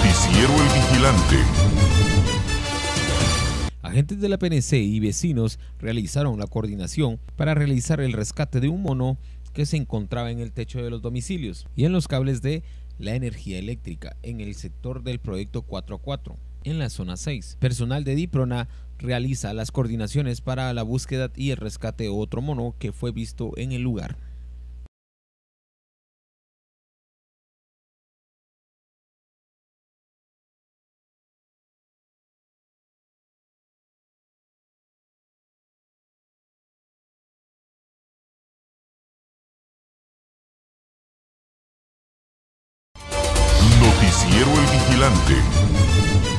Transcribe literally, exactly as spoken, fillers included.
Noticiero El Vigilante. Agentes de la P N C y vecinos realizaron la coordinación para realizar el rescate de un mono que se encontraba en el techo de los domicilios y en los cables de la energía eléctrica en el sector del proyecto cuatro a cuatro, en la zona seis. Personal de DIPRONA realiza las coordinaciones para la búsqueda y el rescate de otro mono que fue visto en el lugar. Noticiero El Vigilante.